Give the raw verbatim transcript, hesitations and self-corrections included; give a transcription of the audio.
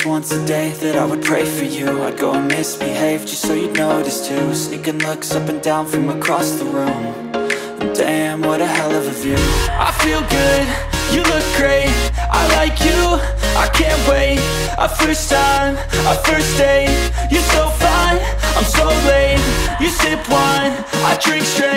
promised once a day that I would pray for you. I'd go and misbehave just so you'd notice too. Sneaking looks up and down from across the room. And damn, what a hell of a view. I feel good, you look great, I like you, I can't wait. A first time, a first date, you're so fine, I'm so late. You sip wine, I drink straight.